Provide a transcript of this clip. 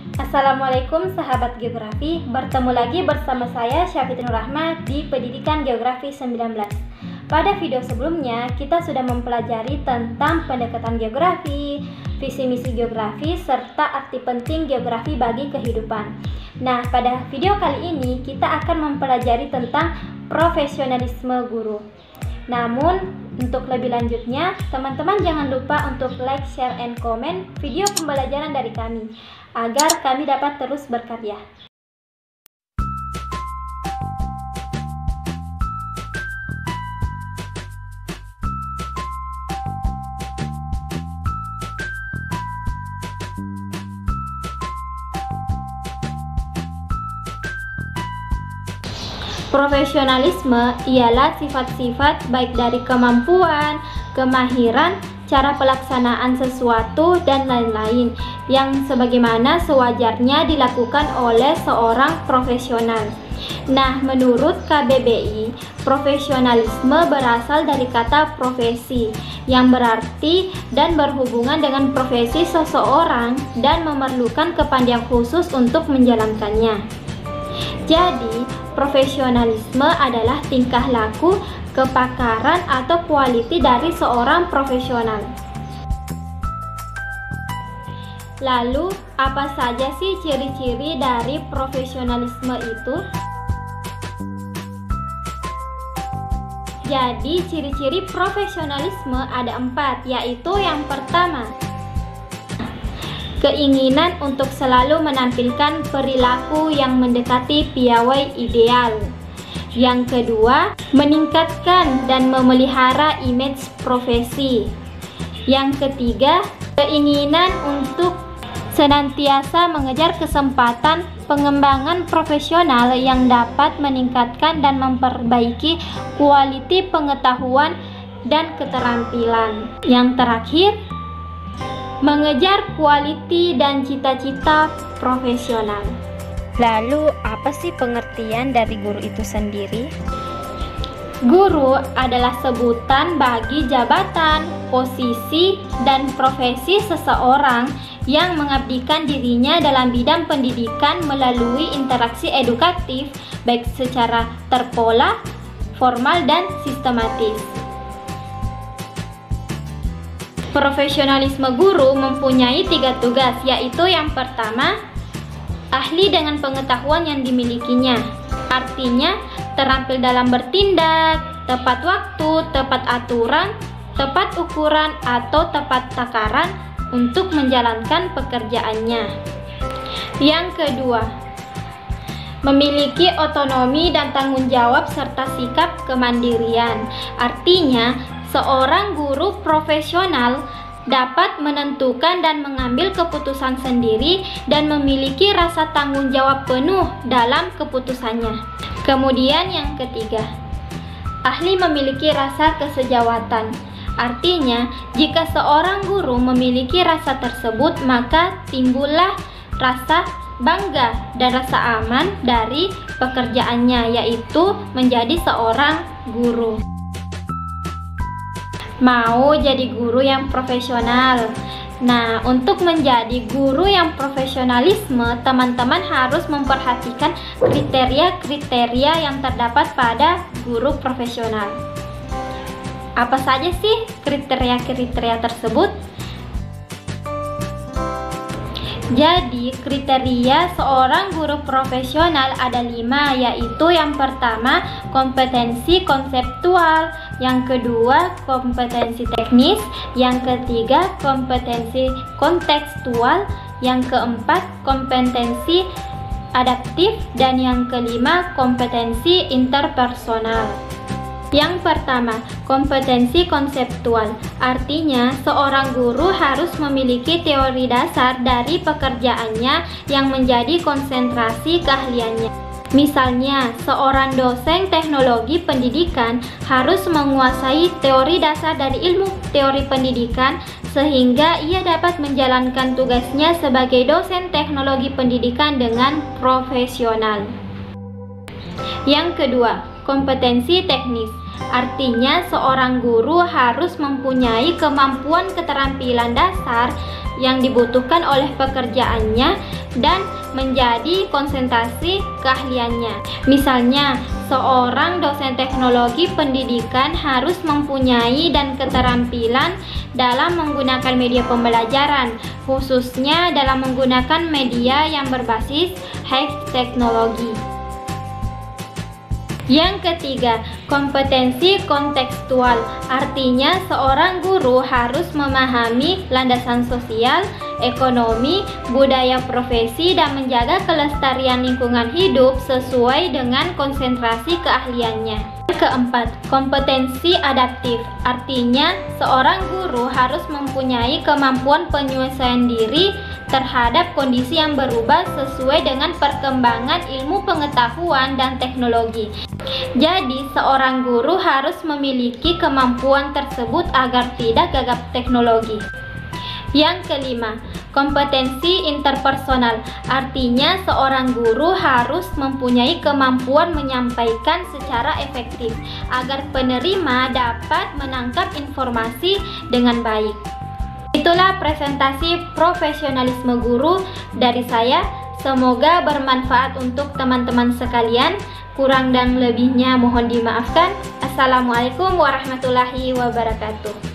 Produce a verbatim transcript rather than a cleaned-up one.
Assalamualaikum sahabat geografi, bertemu lagi bersama saya Syafitri Nur Rahma di Pendidikan Geografi sembilan belas. Pada video sebelumnya, kita sudah mempelajari tentang pendekatan geografi, visi misi geografi, serta arti penting geografi bagi kehidupan. Nah, pada video kali ini kita akan mempelajari tentang profesionalisme guru. Namun, untuk lebih lanjutnya, teman-teman jangan lupa untuk like, share, and comment video pembelajaran dari kami, agar kami dapat terus berkarya. Profesionalisme ialah sifat-sifat baik dari kemampuan, kemahiran, cara pelaksanaan sesuatu, dan lain-lain yang sebagaimana sewajarnya dilakukan oleh seorang profesional. Nah, menurut K B B I, profesionalisme berasal dari kata profesi yang berarti dan berhubungan dengan profesi seseorang dan memerlukan kepandaian khusus untuk menjalankannya. Jadi, profesionalisme adalah tingkah laku, kepakaran, atau kualiti dari seorang profesional. Lalu, apa saja sih ciri-ciri dari profesionalisme itu? Jadi, ciri-ciri profesionalisme ada empat, yaitu yang pertama, keinginan untuk selalu menampilkan perilaku yang mendekati piawai ideal. Yang kedua, meningkatkan dan memelihara image profesi. Yang ketiga, keinginan untuk senantiasa mengejar kesempatan pengembangan profesional yang dapat meningkatkan dan memperbaiki kualiti pengetahuan dan keterampilan. Yang terakhir, mengejar kualiti dan cita-cita profesional. Lalu, apa sih pengertian dari guru itu sendiri? Guru adalah sebutan bagi jabatan, posisi, dan profesi seseorang yang mengabdikan dirinya dalam bidang pendidikan melalui interaksi edukatif, baik secara terpola, formal, dan sistematis. Profesionalisme guru mempunyai tiga tugas, yaitu yang pertama, ahli dengan pengetahuan yang dimilikinya. Artinya, terampil dalam bertindak, tepat waktu, tepat aturan, tepat ukuran, atau tepat takaran untuk menjalankan pekerjaannya. Yang kedua, memiliki otonomi dan tanggung jawab serta sikap kemandirian. Artinya, seorang guru profesional dapat menentukan dan mengambil keputusan sendiri dan memiliki rasa tanggung jawab penuh dalam keputusannya. Kemudian yang ketiga, ahli memiliki rasa kesejawatan. Artinya, jika seorang guru memiliki rasa tersebut, maka timbullah rasa bangga dan rasa aman dari pekerjaannya, yaitu menjadi seorang guru. Mau jadi guru yang profesional. Nah, untuk menjadi guru yang profesionalisme, teman-teman harus memperhatikan kriteria-kriteria yang terdapat pada guru profesional. Apa saja sih kriteria-kriteria tersebut? Jadi, kriteria seorang guru profesional ada lima, yaitu yang pertama, kompetensi konseptual, yang kedua, kompetensi teknis, yang ketiga, kompetensi kontekstual, yang keempat, kompetensi adaptif, dan yang kelima, kompetensi interpersonal. Yang pertama, kompetensi konseptual. Artinya, seorang guru harus memiliki teori dasar dari pekerjaannya yang menjadi konsentrasi keahliannya. Misalnya, seorang dosen teknologi pendidikan harus menguasai teori dasar dari ilmu teori pendidikan sehingga ia dapat menjalankan tugasnya sebagai dosen teknologi pendidikan dengan profesional. Yang kedua, kompetensi teknis. Artinya, seorang guru harus mempunyai kemampuan keterampilan dasar yang dibutuhkan oleh pekerjaannya dan menjadi konsentrasi keahliannya. Misalnya, seorang dosen teknologi pendidikan harus mempunyai dan keterampilan dalam menggunakan media pembelajaran, khususnya dalam menggunakan media yang berbasis high teknologi. Yang ketiga, kompetensi kontekstual. Artinya, seorang guru harus memahami landasan sosial, ekonomi, budaya profesi, dan menjaga kelestarian lingkungan hidup sesuai dengan konsentrasi keahliannya. Yang keempat, kompetensi adaptif. Artinya, seorang guru harus mempunyai kemampuan penyesuaian diri terhadap kondisi yang berubah sesuai dengan perkembangan ilmu pengetahuan dan teknologi. Jadi, seorang guru harus memiliki kemampuan tersebut agar tidak gagap teknologi. Yang kelima, kompetensi interpersonal. Artinya, seorang guru harus mempunyai kemampuan menyampaikan secara efektif agar penerima dapat menangkap informasi dengan baik. Itulah presentasi profesionalisme guru dari saya. Semoga bermanfaat untuk teman-teman sekalian. Kurang dan lebihnya mohon dimaafkan. Assalamualaikum warahmatullahi wabarakatuh.